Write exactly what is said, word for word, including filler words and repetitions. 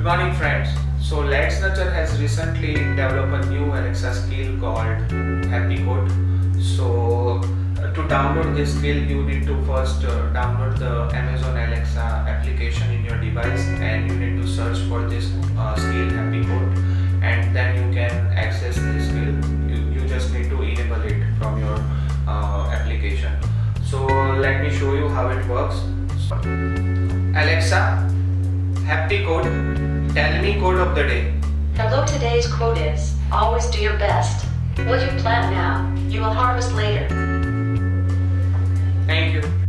morning friends. So Let's Nurture has recently developed a new Alexa skill called Happy Code. So uh, to download this skill you need to first uh, download the Amazon Alexa application in your device, and you need to search for this uh, skill Happy Code, and then you can access this skill. You, you just need to enable it from your uh, application. So let me show you how it works. So, Alexa, Happy Code, tell me code of the day. Hello, today's quote is, always do your best. What you plant now, you will harvest later. Thank you.